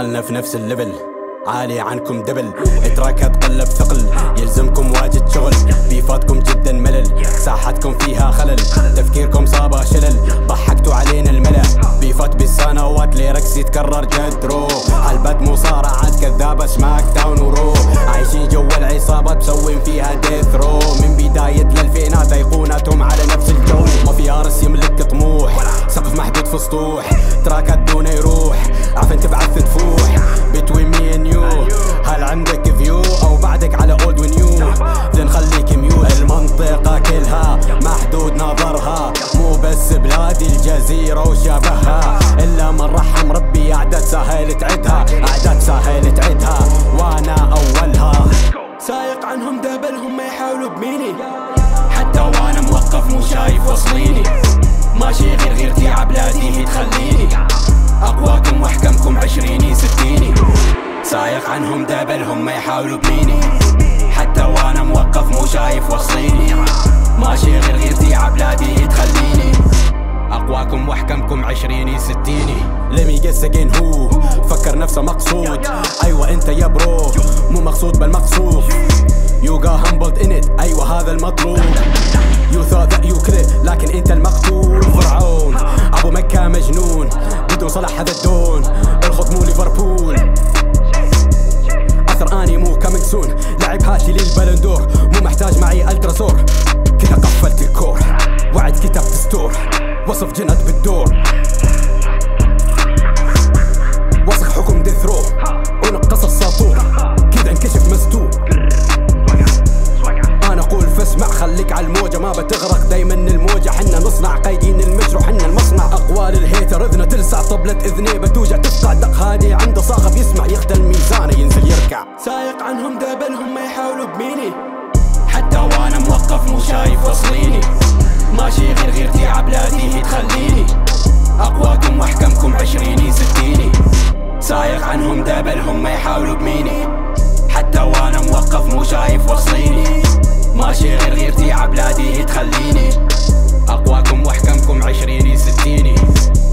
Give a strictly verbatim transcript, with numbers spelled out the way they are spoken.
ظلنا في نفس الليفل، عالي عنكم دبل. اتراك اتقلب ثقل، يلزمكم واجد شغل. بيفاتكم جدا ملل، ساحتكم فيها خلل. تفكيركم صابه شلل، ضحكتوا علينا الملل. بيفات بالسنوات ليركس يتكرر جدرو. حلبات مصارعات كذابه سماك داون ورو. عايشين جوا العصابات مسوين فيها ديث رو. من بدايه الالفينات ايقوناتهم على نفس الجو. ما في ارس يملك طموح، سقف محدود في سطوح. تراكات دونه يروح، عفن تبعث تفوح. بتوين مي اند يو، هل عندك فيو او بعدك على اولد ونيو؟ بدنا نخليك ميوت. المنطقة كلها محدود نظرها، مو بس بلادي الجزيرة وشبهها. الا من رحم ربي اعداد سهل تعدها، اعداد سهل تعدها وانا اولها. سايق عنهم دبلهم ما يحاولوا بميني، حتى وانا موقف مو شايف وصليني. ماشي غير غيرتي عبلادي هي تخليني، اقواكم واحكمكم عشريني ستيني. سايق عنهم دبلهم ما يحاولوا بميني، حتى وانا موقف مو شايف وصليني. ماشي غير غيرتي عبلادي هي تخليني، اقواكم واحكمكم عشريني ستيني. لمي جس اجين هو فكر نفسه مقصود. ايوه انت يا برو مو مقصود بل مقصوف. You got humbled in it، ايوه هذا المطلوب. You thought that you could لكن انت المقتول. فرعون ابو مكة مجنون، بدون صلاح هذا الدون. الخط مو ليفربول، اثر اني مو كامينج سون. لعب هاتي للبلندور، مو محتاج معي التراسور. كذا قفلت الكور، وعد كتاب دستور. وصف جنات بالدور، وصف حكم ديثرو. ونقص الساطور، كذا انكشف مستور. انا اقول فاسمع، خليك على الموجة ما بتغرق دايما الموجة. حنا نصنع قايدين المجروح، حنا المصنع. اقوال الهيتر اذنه تلسع، طبلة اذنيه بتوجع تفقع. دق هادي عنده صاغة بيسمع، يختل ميزانه ينزل يركع. سايق عنهم دبلهم ما يحاولوا بميني، حتى وانا موقف مو شايف وصليني. ماشي غير غيرتي عبلادي هي تخليني، اقواكم واحكمكم عشريني ستيني. سايق عنهم دبلهم ما يحاولوا بميني، حتى وانا موقف مو شايف وصليني. ماشي غير غيرتي عبلادي هي تخليني، اقواكم واحكمكم عشريني ستيني.